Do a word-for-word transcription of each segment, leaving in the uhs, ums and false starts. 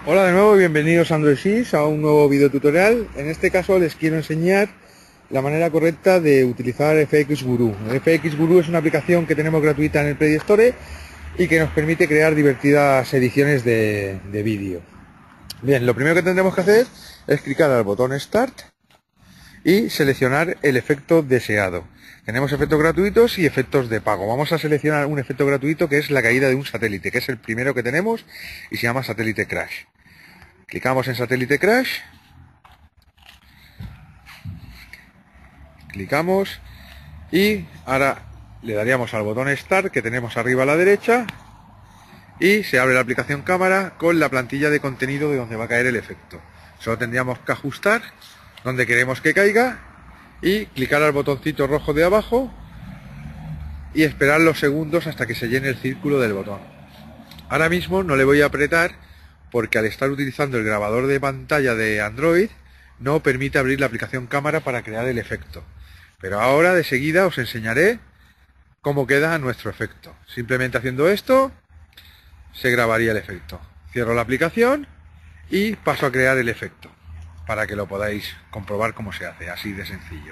Hola de nuevo y bienvenidos a Android Sys a un nuevo video tutorial. En este caso les quiero enseñar la manera correcta de utilizar F X Guru. F X Guru es una aplicación que tenemos gratuita en el Play Store y que nos permite crear divertidas ediciones de, de vídeo. Bien, lo primero que tendremos que hacer es clicar al botón Start y seleccionar el efecto deseado. Tenemos efectos gratuitos y efectos de pago. Vamos a seleccionar un efecto gratuito que es la caída de un satélite, que es el primero que tenemos y se llama Satélite Crash. Clicamos en Satélite Crash, clicamos y ahora le daríamos al botón Start que tenemos arriba a la derecha y se abre la aplicación cámara con la plantilla de contenido de donde va a caer el efecto. Solo tendríamos que ajustar donde queremos que caiga y clicar al botoncito rojo de abajo y esperar los segundos hasta que se llene el círculo del botón. Ahora mismo no le voy a apretar porque al estar utilizando el grabador de pantalla de Android no permite abrir la aplicación cámara para crear el efecto. Pero ahora de seguida os enseñaré cómo queda nuestro efecto. Simplemente haciendo esto se grabaría el efecto. Cierro la aplicación y paso a crear el efecto para que lo podáis comprobar cómo se hace, así de sencillo.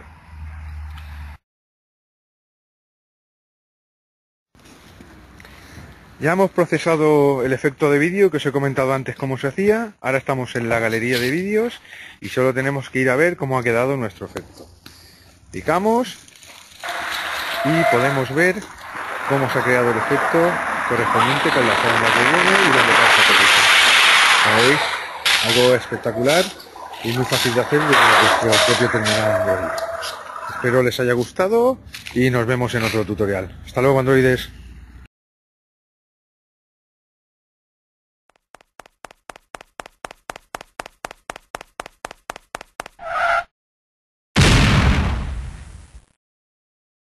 Ya hemos procesado el efecto de vídeo que os he comentado antes cómo se hacía. Ahora estamos en la galería de vídeos y solo tenemos que ir a ver cómo ha quedado nuestro efecto. Picamos y podemos ver cómo se ha creado el efecto correspondiente con la forma que viene y donde pasa el efecto. Como veis, algo espectacular y muy fácil de hacer desde nuestro propio terminal Android. Espero les haya gustado y nos vemos en otro tutorial. Hasta luego, androides.